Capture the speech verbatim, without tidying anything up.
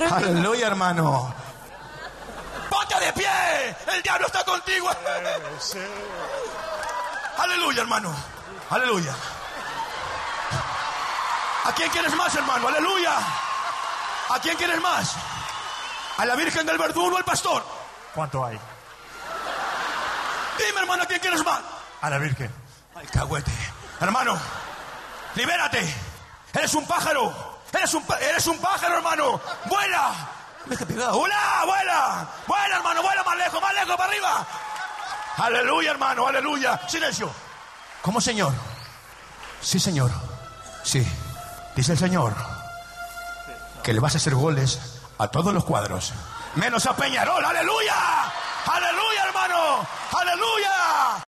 enemigo. Aleluya, hermano. ¡Ponte de pie! ¡El diablo está contigo! Sí, sí. Aleluya, hermano. Aleluya. ¿A quién quieres más, hermano? Aleluya. ¿A quién quieres más? ¿A la Virgen del Verdún o al pastor? ¿Cuánto hay? Dime, hermano, ¿a quién quieres más? A la Virgen. Ay, cagüete. Hermano, libérate. Eres un pájaro. Eres un, eres un pájaro, hermano. ¡Vuela! Me he pegado. ¡Vuela! ¡Vuela! ¡Vuela, hermano! ¡Vuela más lejos, más lejos, para arriba! ¡Aleluya, hermano! ¡Aleluya! ¡Silencio! ¿Cómo, señor? Sí, señor. Sí. Dice el Señor que le vas a hacer goles a todos los cuadros, menos a Peñarol. ¡Aleluya! ¡Aleluya, hermano! ¡Aleluya!